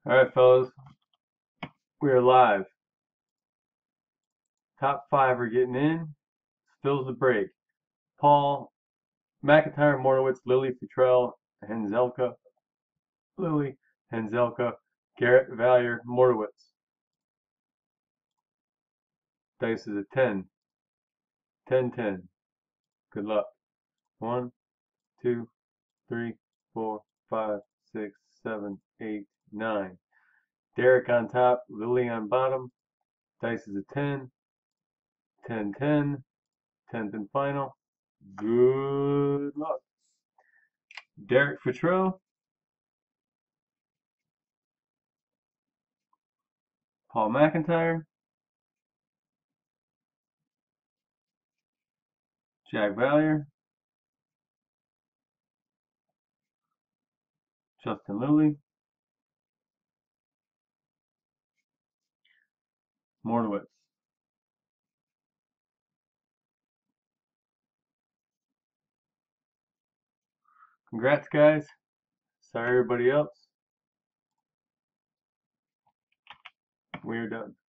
Alright, fellas, we are live. Top 5 are getting in. Stills the break. Paul McIntyre, Mortowitz, Lily Futrell, Henzelka, Lily, Henzelka, Garrett, Valier, Mortowitz. Dice is a 10. 10, 10. Good luck. 1, 2, 3, 4, 5, 6, 7, 8, 9. Derek on top, Lily on bottom. Dice is a 10. 10, 10. 10th and final. Good luck. Derek Futrell, Paul McIntyre, Jack Valier, Justin Lilly, Mortowitz. Congrats, guys. Sorry, everybody else. We're done.